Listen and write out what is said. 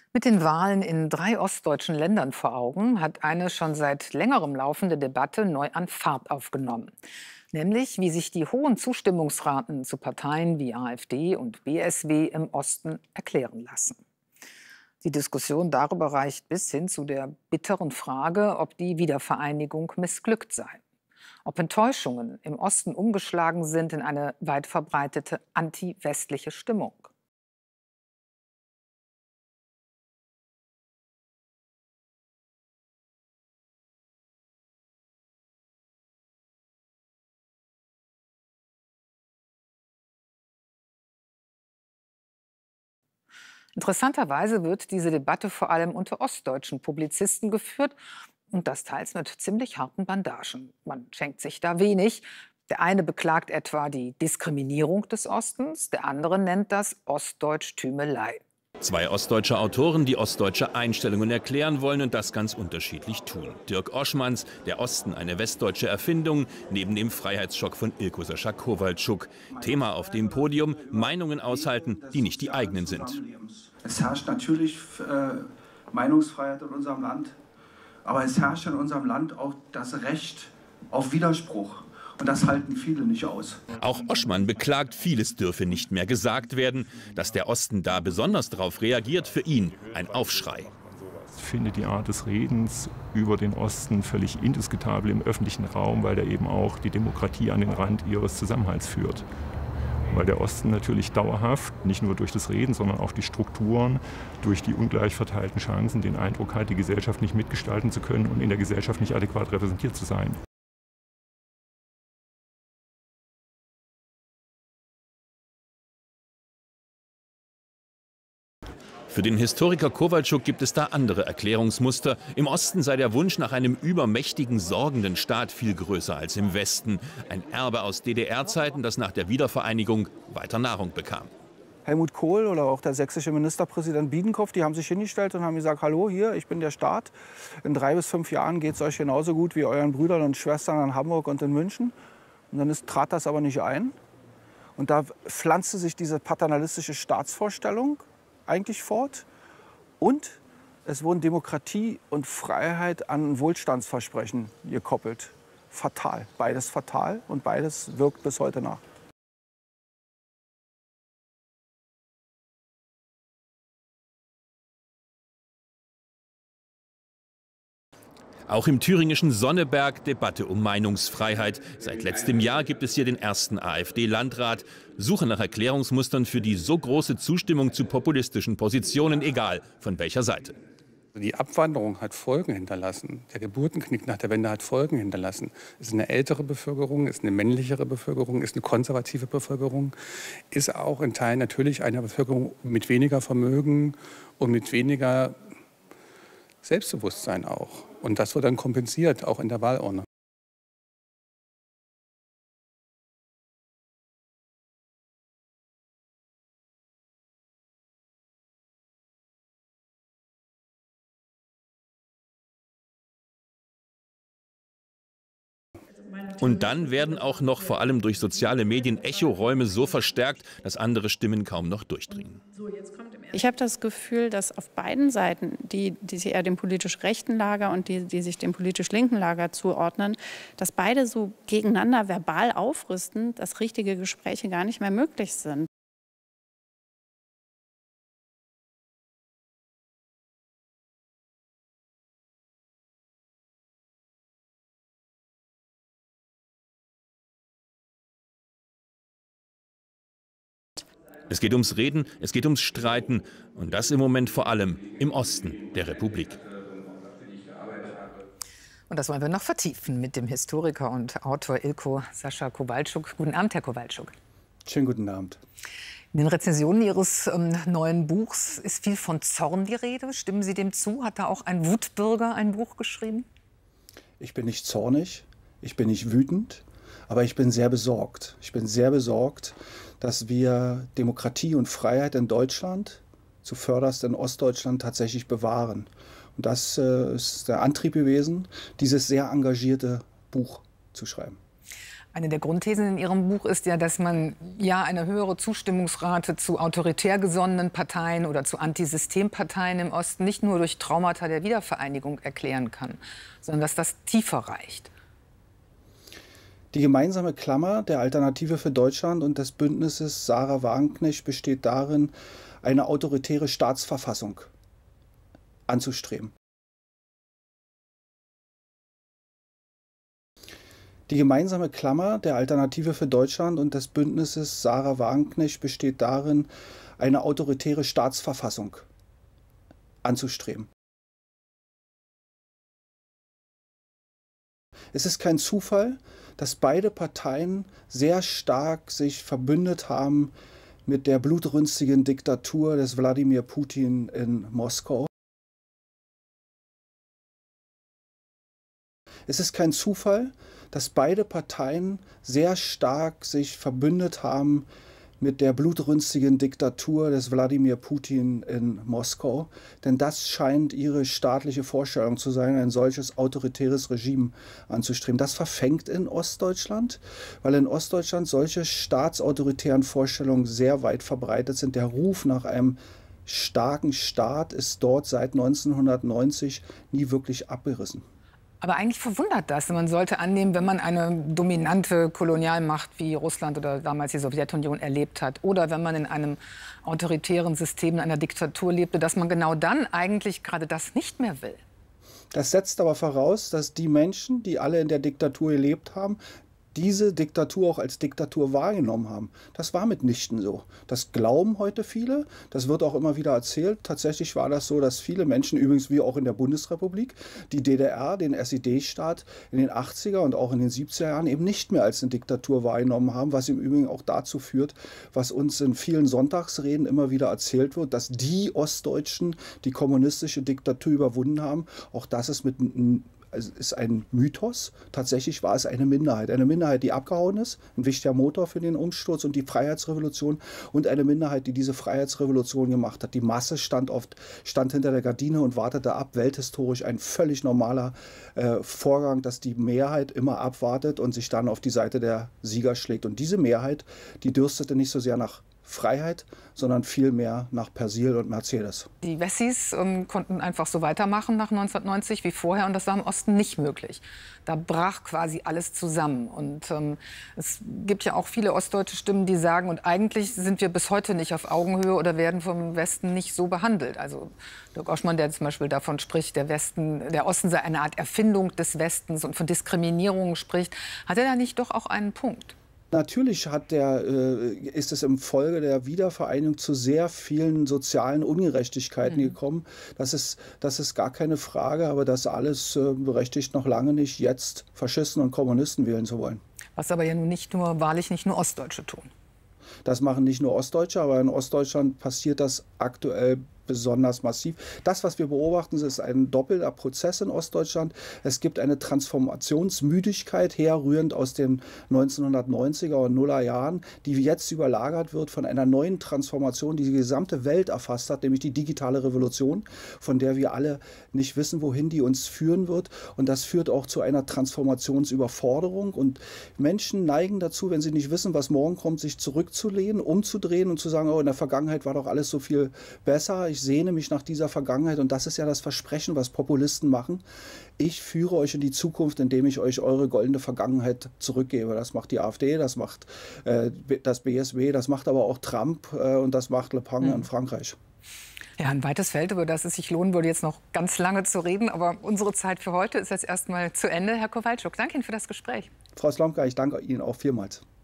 Mit den Wahlen in 3 ostdeutschen Ländern vor Augen hat eine schon seit längerem laufende Debatte neu an Fahrt aufgenommen. Nämlich, wie sich die hohen Zustimmungsraten zu Parteien wie AfD und BSW im Osten erklären lassen. Die Diskussion darüber reicht bis hin zu der bitteren Frage, ob die Wiedervereinigung missglückt sei. Ob Enttäuschungen im Osten umgeschlagen sind in eine weit verbreitete anti-westliche Stimmung. Interessanterweise wird diese Debatte vor allem unter ostdeutschen Publizisten geführt und das teils mit ziemlich harten Bandagen. Man schenkt sich da wenig. Der eine beklagt etwa die Diskriminierung des Ostens, der andere nennt das Ostdeutsch-Tümelei. Zwei ostdeutsche Autoren, die ostdeutsche Einstellungen erklären wollen und das ganz unterschiedlich tun. Dirk Oschmanns Der Osten, eine westdeutsche Erfindung, neben dem Freiheitsschock von Ilko Sascha Kowalczuk. Thema auf dem Podium: Meinungen aushalten, die nicht die eigenen sind. Es herrscht natürlich Meinungsfreiheit in unserem Land, aber es herrscht in unserem Land auch das Recht auf Widerspruch. Und das halten viele nicht aus. Auch Oschmann beklagt, vieles dürfe nicht mehr gesagt werden. Dass der Osten da besonders darauf reagiert, für ihn ein Aufschrei. Ich finde die Art des Redens über den Osten völlig indiskutabel im öffentlichen Raum, weil er eben auch die Demokratie an den Rand ihres Zusammenhalts führt. Weil der Osten natürlich dauerhaft, nicht nur durch das Reden, sondern auch die Strukturen, durch die ungleich verteilten Chancen den Eindruck hat, die Gesellschaft nicht mitgestalten zu können und in der Gesellschaft nicht adäquat repräsentiert zu sein. Für den Historiker Kowalczuk gibt es da andere Erklärungsmuster. Im Osten sei der Wunsch nach einem übermächtigen, sorgenden Staat viel größer als im Westen. Ein Erbe aus DDR-Zeiten, das nach der Wiedervereinigung weiter Nahrung bekam. Helmut Kohl oder auch der sächsische Ministerpräsident Biedenkopf, die haben sich hingestellt und haben gesagt, hallo, hier, ich bin der Staat. In 3 bis 5 Jahren geht es euch genauso gut wie euren Brüdern und Schwestern in Hamburg und in München. Und dann trat das aber nicht ein. Und da pflanzte sich diese paternalistische Staatsvorstellung eigentlich fort. Und es wurden Demokratie und Freiheit an Wohlstandsversprechen gekoppelt. Fatal. Beides fatal und beides wirkt bis heute nach. Auch im thüringischen Sonneberg Debatte um Meinungsfreiheit. Seit letztem Jahr gibt es hier den ersten AfD-Landrat. Suche nach Erklärungsmustern für die so große Zustimmung zu populistischen Positionen, egal von welcher Seite. Die Abwanderung hat Folgen hinterlassen. Der Geburtenknick nach der Wende hat Folgen hinterlassen. Es ist eine ältere Bevölkerung, es ist eine männlichere Bevölkerung, es ist eine konservative Bevölkerung, ist auch in Teilen natürlich eine Bevölkerung mit weniger Vermögen und mit weniger Selbstbewusstsein auch. Und das wird dann kompensiert, auch in der Wahlurne. Und dann werden auch noch vor allem durch soziale Medien Echoräume so verstärkt, dass andere Stimmen kaum noch durchdringen. Ich habe das Gefühl, dass auf beiden Seiten, die sich eher dem politisch rechten Lager und die sich dem politisch linken Lager zuordnen, dass beide so gegeneinander verbal aufrüsten, dass richtige Gespräche gar nicht mehr möglich sind. Es geht ums Reden, es geht ums Streiten und das im Moment vor allem im Osten der Republik. Und das wollen wir noch vertiefen mit dem Historiker und Autor Ilko Sascha Kowalczuk. Guten Abend, Herr Kowalczuk. Schönen guten Abend. In den Rezensionen Ihres neuen Buchs ist viel von Zorn die Rede. Stimmen Sie dem zu? Hat da auch ein Wutbürger ein Buch geschrieben? Ich bin nicht zornig, ich bin nicht wütend, aber ich bin sehr besorgt. Ich bin sehr besorgt, dass wir Demokratie und Freiheit in Deutschland, zuvörderst in Ostdeutschland, tatsächlich bewahren. Und das ist der Antrieb gewesen, dieses sehr engagierte Buch zu schreiben. Eine der Grundthesen in Ihrem Buch ist ja, dass man ja eine höhere Zustimmungsrate zu autoritär gesonnenen Parteien oder zu Antisystemparteien im Osten nicht nur durch Traumata der Wiedervereinigung erklären kann, sondern dass das tiefer reicht. Die gemeinsame Klammer der Alternative für Deutschland und des Bündnisses Sarah Wagenknecht besteht darin, eine autoritäre Staatsverfassung anzustreben. Die gemeinsame Klammer der Alternative für Deutschland und des Bündnisses Sarah Wagenknecht besteht darin, eine autoritäre Staatsverfassung anzustreben. Es ist kein Zufall, dass beide Parteien sehr stark sich verbündet haben mit der blutrünstigen Diktatur des Wladimir Putin in Moskau. Es ist kein Zufall, dass beide Parteien sehr stark sich verbündet haben mit der blutrünstigen Diktatur des Wladimir Putin in Moskau. Denn das scheint ihre staatliche Vorstellung zu sein, ein solches autoritäres Regime anzustreben. Das verfängt in Ostdeutschland, weil in Ostdeutschland solche staatsautoritären Vorstellungen sehr weit verbreitet sind. Der Ruf nach einem starken Staat ist dort seit 1990 nie wirklich abgerissen. Aber eigentlich verwundert das. Man sollte annehmen, wenn man eine dominante Kolonialmacht wie Russland oder damals die Sowjetunion erlebt hat oder wenn man in einem autoritären System, in einer Diktatur lebte, dass man genau dann eigentlich gerade das nicht mehr will. Das setzt aber voraus, dass die Menschen, die alle in der Diktatur gelebt haben, diese Diktatur auch als Diktatur wahrgenommen haben. Das war mitnichten so. Das glauben heute viele, das wird auch immer wieder erzählt. Tatsächlich war das so, dass viele Menschen, übrigens wie auch in der Bundesrepublik, die DDR, den SED-Staat in den 80er und auch in den 70er Jahren eben nicht mehr als eine Diktatur wahrgenommen haben, was im Übrigen auch dazu führt, was uns in vielen Sonntagsreden immer wieder erzählt wird, dass die Ostdeutschen die kommunistische Diktatur überwunden haben. Auch das ist ist ein Mythos. Tatsächlich war es eine Minderheit, die abgehauen ist, ein wichtiger Motor für den Umsturz und die Freiheitsrevolution und eine Minderheit, die diese Freiheitsrevolution gemacht hat. Die Masse stand hinter der Gardine und wartete ab. Welthistorisch ein völlig normaler Vorgang, dass die Mehrheit immer abwartet und sich dann auf die Seite der Sieger schlägt. Und diese Mehrheit, die dürstete nicht so sehr nach Freiheit, sondern vielmehr nach Persil und Mercedes. Die Wessis konnten einfach so weitermachen nach 1990 wie vorher und das war im Osten nicht möglich. Da brach quasi alles zusammen und es gibt ja auch viele ostdeutsche Stimmen, die sagen, und eigentlich sind wir bis heute nicht auf Augenhöhe oder werden vom Westen nicht so behandelt. Also Dirk Oschmann, der zum Beispiel davon spricht, der Osten sei eine Art Erfindung des Westens und von Diskriminierung spricht, hat er da nicht doch auch einen Punkt? Natürlich ist es im Folge der Wiedervereinigung zu sehr vielen sozialen Ungerechtigkeiten gekommen. Das ist gar keine Frage, aber das alles berechtigt noch lange nicht, jetzt Faschisten und Kommunisten wählen zu wollen. Was aber ja nun wahrlich nicht nur Ostdeutsche tun. Das machen nicht nur Ostdeutsche, aber in Ostdeutschland passiert das aktuell besonders massiv. Das, was wir beobachten, ist ein doppelter Prozess in Ostdeutschland. Es gibt eine Transformationsmüdigkeit, herrührend aus den 1990er und Nuller Jahren, die jetzt überlagert wird von einer neuen Transformation, die die gesamte Welt erfasst hat, nämlich die digitale Revolution, von der wir alle nicht wissen, wohin die uns führen wird. Und das führt auch zu einer Transformationsüberforderung. Und Menschen neigen dazu, wenn sie nicht wissen, was morgen kommt, sich zurückzulehnen, umzudrehen und zu sagen, oh, in der Vergangenheit war doch alles so viel besser. Ich sehne mich nach dieser Vergangenheit und das ist ja das Versprechen, was Populisten machen. Ich führe euch in die Zukunft, indem ich euch eure goldene Vergangenheit zurückgebe. Das macht die AfD, das macht das BSW, das macht aber auch Trump und das macht Le Pen in Frankreich. Ja, ein weites Feld, über das es sich lohnen würde, jetzt noch ganz lange zu reden. Aber unsere Zeit für heute ist jetzt erstmal zu Ende. Herr Kowalczuk, danke Ihnen für das Gespräch. Frau Slomka, ich danke Ihnen auch vielmals.